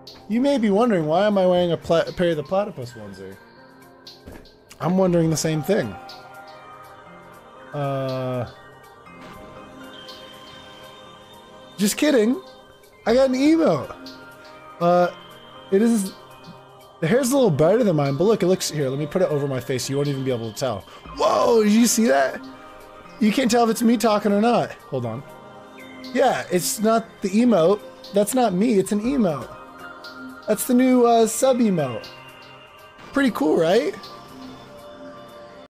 You may be wondering, why am I wearing a Perry the Platypus onesie? I'm wondering the same thing. Just kidding. I got an emote. It is... The hair's a little brighter than mine, but look, it looks... Here, let me put it over my face. You won't even be able to tell. Whoa, did you see that? You can't tell if it's me talking or not. Hold on. Yeah, it's not the emote. That's not me, it's an emote. That's the new sub emote. Pretty cool, right?